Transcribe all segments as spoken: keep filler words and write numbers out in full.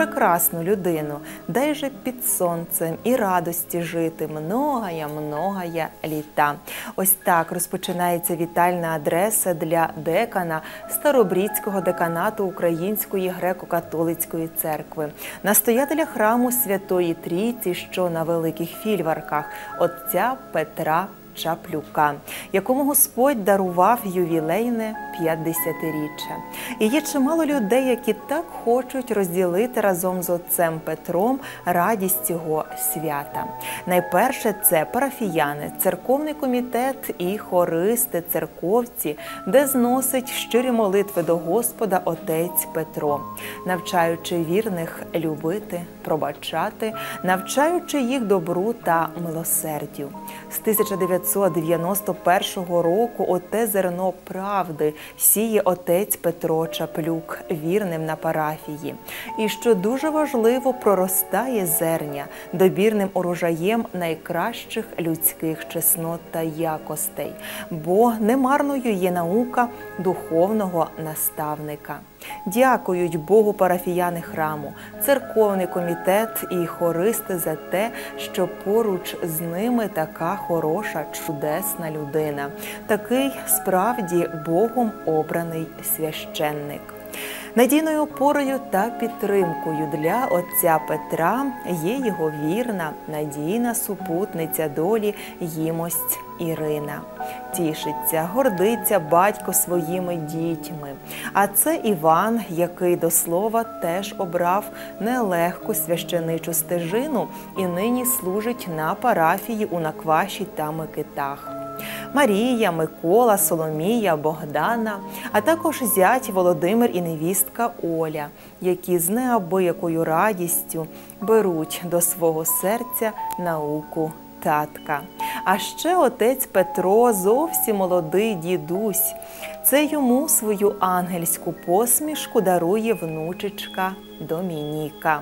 прекрасну людину. Дай же під сонцем і радості жити многая-многая літа. Ось так розпочинається вітальна адреса для декана Старобрідського деканату Української греко-католицької церкви, настоятеля храму Святої Трійці, що на Великих Фільварках, отця Петра Чаплюка, якому Господь дарував ювілейне п'ятдесятиріччя. І є чимало людей, які так хочуть розділити разом з отцем Петром радість цього свята. Найперше – це парафіяни, церковний комітет і хористи, церковці, де зносить щирі молитви до Господа отець Петро, навчаючи вірних любити, пробачати, навчаючи їх добру та милосердю. З тисяча дев'ятсот дев'яносто першого року оте зерно правди сіє отець Петро Чаплюк вірним на парафії. І, що дуже важливо, проростає зерня добірним урожаєм найкращих людських чеснот та якостей, бо немарною є наука духовного наставника. Дякують Богу парафіяни храму, церковний комітет і хористи за те, що поруч з ними така хороша, чудесна людина, такий справді Богом обраний священник. Надійною опорою та підтримкою для отця Петра є його вірна, надійна супутниця долі Їмость Ірина. Тішиться, гордиться батько своїми дітьми. А це Іван, який до слова теж обрав нелегку священичу стежину і нині служить на парафії у Накваші та Микитах. Марія, Микола, Соломія, Богдана, а також зять Володимир і невістка Оля, які з неабиякою радістю беруть до свого серця науку татка. А ще отець Петро зовсім молодий дідусь. Це йому свою ангельську посмішку дарує внучечка Домініка.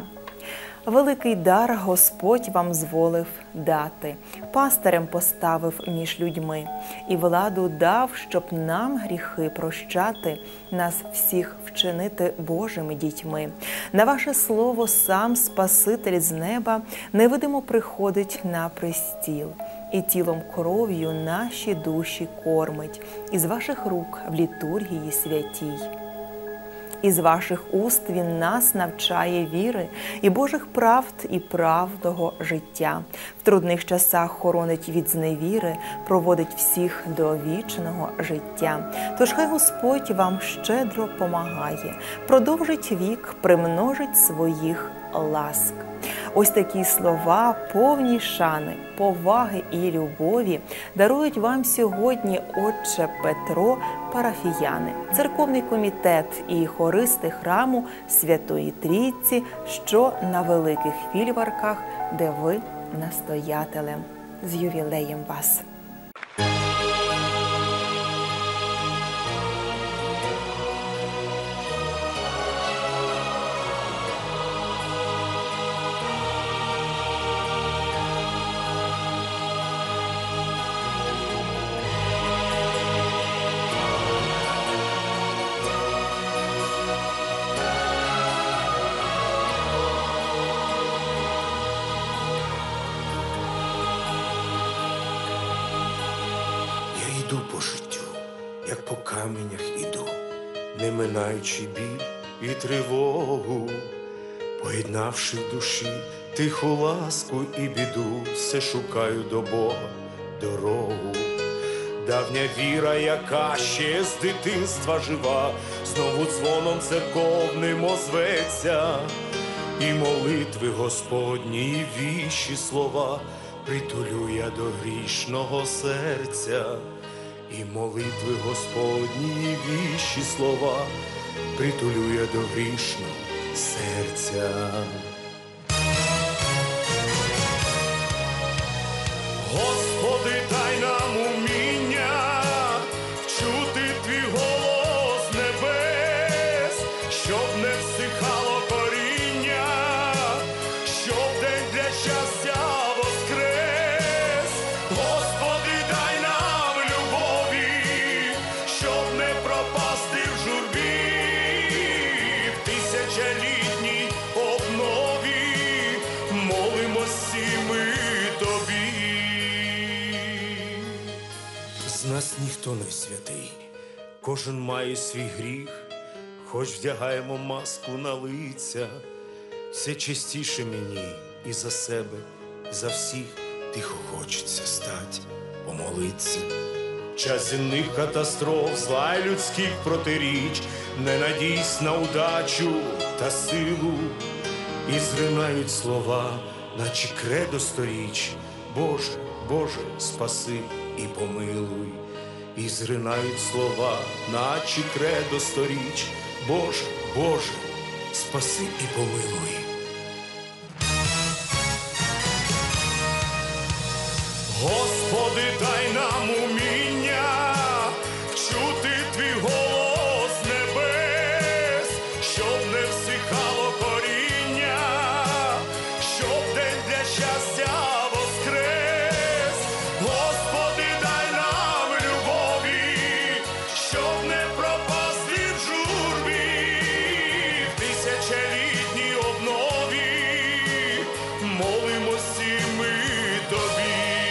Великий дар Господь вам зволив дати, пастирем поставив між людьми, і владу дав, щоб нам гріхи прощати, нас всіх вчинити Божими дітьми. На ваше слово сам Спаситель з неба невидимо приходить на престіл, і тілом кров'ю наші душі кормить, із ваших рук в літургії святій. Із ваших уст Він нас навчає віри і Божих правд і правдого життя. В трудних часах хоронить від зневіри, проводить всіх до вічного життя. Тож хай Господь вам щедро помагає, продовжить вік, примножить своїх ласк. Ось такі слова, повні шани, поваги і любові, дарують вам сьогодні отче Петро, парафіяни, церковний комітет і хористи храму Святої Трійці, що на Великих Фільварках, де ви настоятелем. З ювілеєм вас! Іду по життю, як по каменях іду, не минаючи біль і тривогу, поєднавши в душі тиху ласку і біду, все шукаю до Бога дорогу. Давня віра, яка ще з дитинства жива, знову дзвоном церковним озветься, і молитви Господні, і віщі слова притулю я до грішного серця. І молитви Господні, і віщі слова притулю я до грішного серця. Господи, дай нам уміння чути Твій голос небес, щоб не всихало коріння, щоб день для щастя воскрес. Господи, дай нам любові, щоб не пропасти в журбі, в тисячолітній обнові. нас ніхто не святий, кожен має свій гріх, хоч вдягаємо маску на лиця. Все частіше мені і за себе, і за всіх тихо хочеться стать, помолиться. Час земних катастроф, зла й людських протиріч, не надійсь на удачу та силу, і зринають слова, наче кредо сторіч. Боже, Боже, спаси і помилуй. І зринають слова, наче кредо сторіч. Боже, Боже, спаси і помилуй. Господи, дай нам уміння чути твій голос небес, щоб не всихало коріння, щоб день для щастя воскрес. Господи, дай нам любові, щоб не пропасти в журбі, в тисячолітній обнові молимось і ми тобі.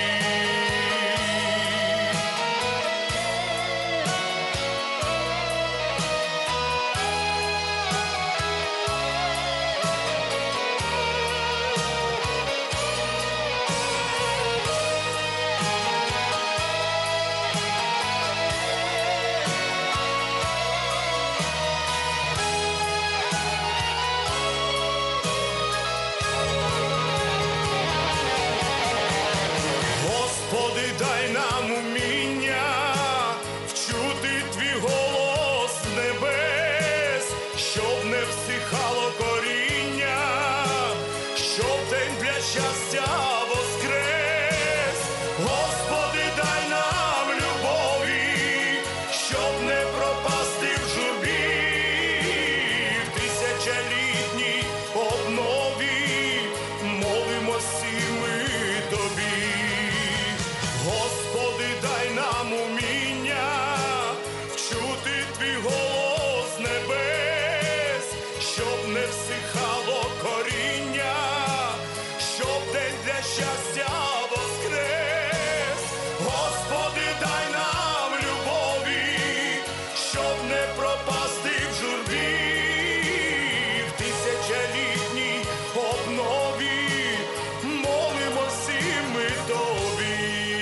Господи, дай нам уміння вчути твій голос небес, щоб не всихало коріння, щоб день для щастя воскрес. Господи, дай нам любові, щоб не пропасти в журбі, в тисячолітній обнові молимось і ми тобі. Господи, дай нам уміння вчути твій голос небес, щоб не всихало коріння, щоб день для щастя воскрес. Господи, дай нам любові, щоб не пропасти в журбі, в тисячолітній обнові молимось і ми тобі.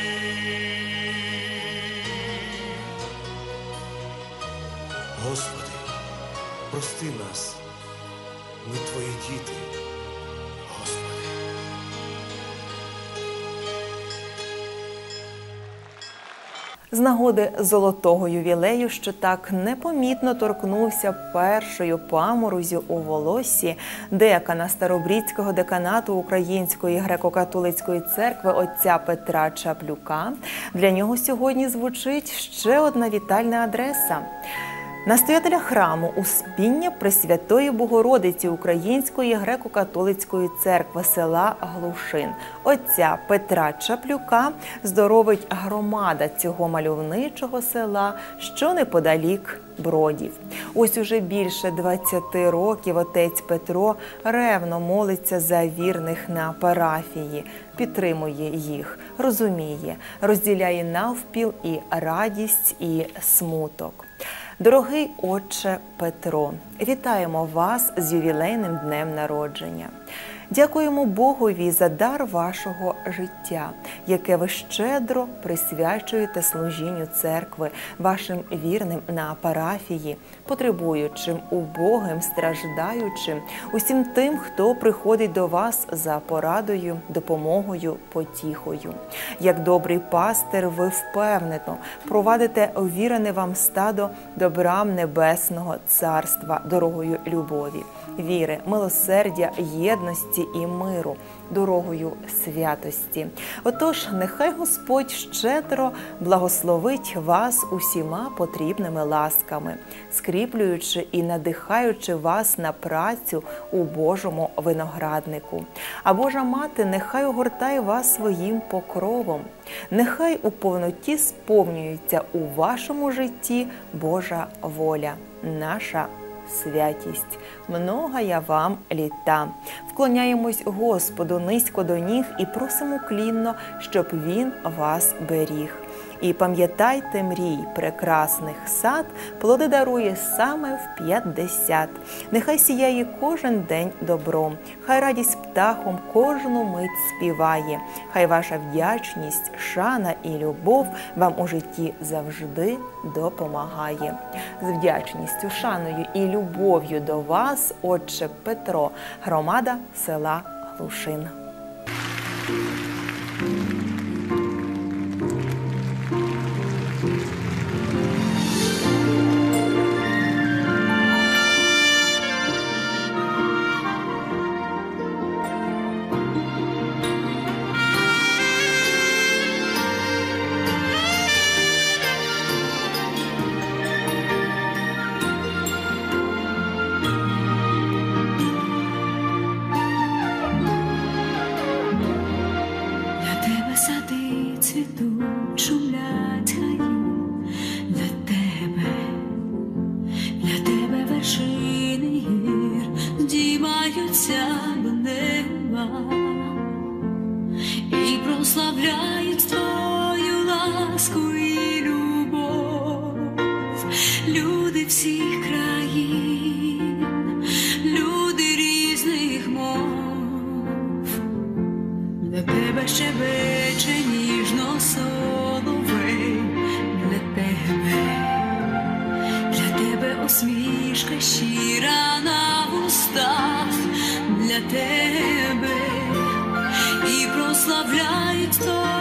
Господи, прости нас, ми твої діти, Господи. З нагоди золотого ювілею, що так непомітно торкнувся першою паморозю у волоссі декана Старобрідського деканату Української греко-католицької церкви отця Петра Чаплюка, для нього сьогодні звучить ще одна вітальна адреса. Настоятеля храму Успіння Пресвятої Богородиці Української греко-католицької церкви села Глушин отця Петра Чаплюка здоровить громада цього мальовничого села, що неподалік Бродів. Ось уже більше двадцяти років отець Петро ревно молиться за вірних на парафії, підтримує їх, розуміє, розділяє навпіл і радість, і смуток. Дорогий отче Петро, вітаємо вас з ювілейним днем народження. Дякуємо Богові за дар вашого життя, яке ви щедро присвячуєте служінню церкви, вашим вірним на парафії, потребуючим, убогим, страждаючим, усім тим, хто приходить до вас за порадою, допомогою, потіхою. Як добрий пастир, ви впевнено провадите увірене вам стадо до брам Небесного Царства дорогою любові, віри, милосердя, єдності і миру, дорогою святості. Отож, нехай Господь щедро благословить вас усіма потрібними ласками, скріплюючи і надихаючи вас на працю у Божому винограднику. А Божа Мати нехай огортає вас своїм покровом. Нехай у повноті сповнюється у вашому житті Божа воля, наша святість. Многая вам літа. Вклоняємось Господу низько до ніг і просимо клінно, щоб Він вас беріг. І пам'ятайте мрій прекрасних сад, плоди дарує саме в п'ятдесят. Нехай сіяє кожен день добром, хай радість птахом кожну мить співає, хай ваша вдячність, шана і любов вам у житті завжди допомагає. З вдячністю, шаною і любов'ю до вас, отче Петро, громада села Глушин. І прославляють твою ласку і любов, люди всіх країн, люди різних мов. Для тебе щебече ніжно соловей, для тебе, для тебе усмішка щира на вустах, для тебе. І прославляють то.